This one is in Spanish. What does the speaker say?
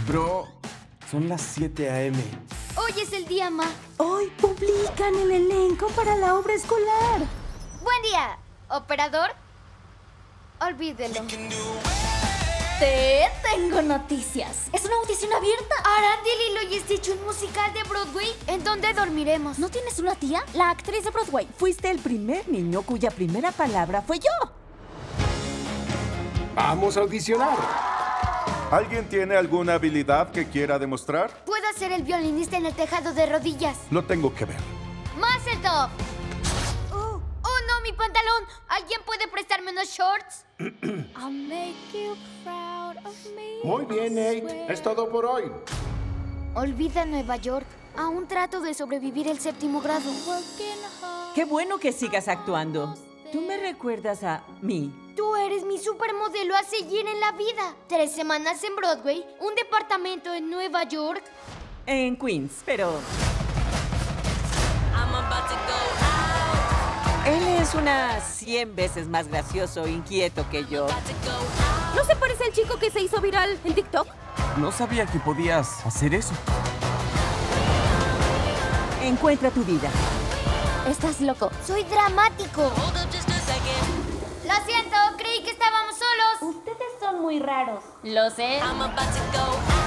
Bro, son las 7 a.m. Hoy es el día, Ma. Hoy publican el elenco para la obra escolar. Buen día, operador. Olvídelo. Te tengo noticias. Es una audición abierta. ¿Harán de Lilo y Stitch un musical de Broadway? ¿En dónde dormiremos? ¿No tienes una tía? La actriz de Broadway. Fuiste el primer niño cuya primera palabra fue yo. Vamos a audicionar. ¿Alguien tiene alguna habilidad que quiera demostrar? Puedo ser el violinista en el tejado de rodillas. Lo tengo que ver. ¡Mazel tov! ¡Oh, no, mi pantalón! ¿Alguien puede prestarme unos shorts? Muy bien, Nate. Es todo por hoy. Olvida Nueva York. Aún trato de sobrevivir el 7º grado. Qué bueno que sigas actuando. Tú me recuerdas a mí. Tú eres mi supermodelo a seguir en la vida. 3 semanas en Broadway, un departamento en Nueva York. En Queens, pero... Él es unas 100 veces más gracioso e inquieto que yo. ¿No se parece al chico que se hizo viral en TikTok? No sabía que podías hacer eso. Encuentra tu vida. Estás loco. Soy dramático. Lo siento, creí que estábamos solos. Ustedes son muy raros. Lo sé.